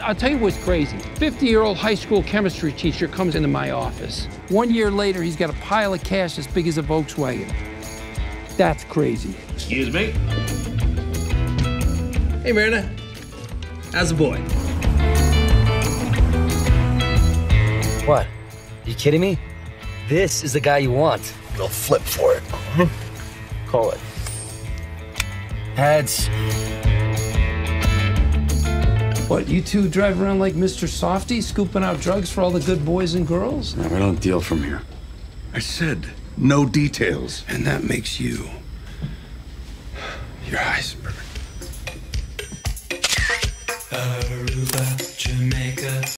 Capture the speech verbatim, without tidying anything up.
I'll tell you what's crazy. fifty-year-old high school chemistry teacher comes into my office. One year later, he's got a pile of cash as big as a Volkswagen. That's crazy. Excuse me? Hey, Marina. How's the boy? What? You kidding me? This is the guy you want. Go flip for it. Call it. Heads. What, you two drive around like Mister Softy, scooping out drugs for all the good boys and girls? No, we don't deal from here. I said no details. And that makes you your iceberg. Aruba, Jamaica.